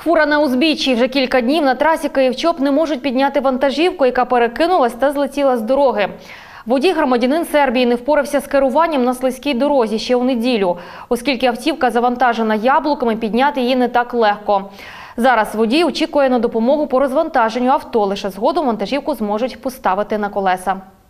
Фура на узбіччі. Вже кілька днів на трасі Київ-Чоп не можуть підняти вантажівку, яка перекинулась та злетіла з дороги. Водій, громадянин Сербії, не впорався з керуванням на слизькій дорозі ще у неділю. Оскільки автівка завантажена яблуками, підняти її не так легко. Зараз водій очікує на допомогу по розвантаженню авто. Лише згодом вантажівку зможуть поставити на колеса.